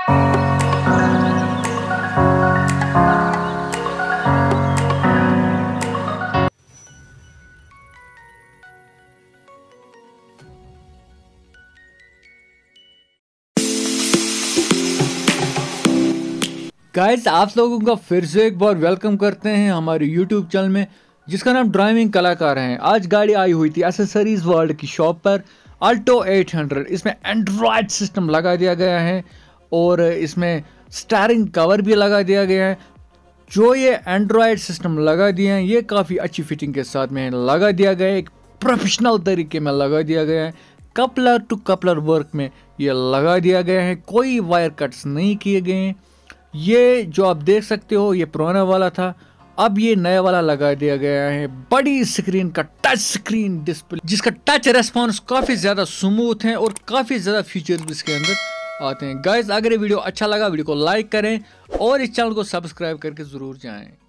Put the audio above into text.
Guys, आप लोगों का फिर से एक बार वेलकम करते हैं हमारे YouTube चैनल में, जिसका नाम ड्राइविंग कलाकार है। आज गाड़ी आई हुई थी एसेसरीज वर्ल्ड की शॉप पर, अल्टो 800। इसमें एंड्रॉयड सिस्टम लगा दिया गया है और इसमें स्टीयरिंग कवर भी लगा दिया गया है। जो ये एंड्रॉयड सिस्टम लगा दिए हैं, ये काफ़ी अच्छी फिटिंग के साथ में लगा दिया गया है, एक प्रोफेशनल तरीके में लगा दिया गया है। कपलर टू कपलर वर्क में ये लगा दिया गया है, कोई वायर कट्स नहीं किए गए हैं। ये जो आप देख सकते हो, ये पुराना वाला था, अब ये नया वाला लगा दिया गया है। बड़ी स्क्रीन का टच स्क्रीन डिस्प्ले, जिसका टच रेस्पॉन्स काफ़ी ज़्यादा स्मूथ है और काफ़ी ज़्यादा फीचर्स भी इसके अंदर आते हैं। गाइस, अगर ये वीडियो अच्छा लगा, वीडियो को लाइक करें और इस चैनल को सब्सक्राइब करके ज़रूर जाएं।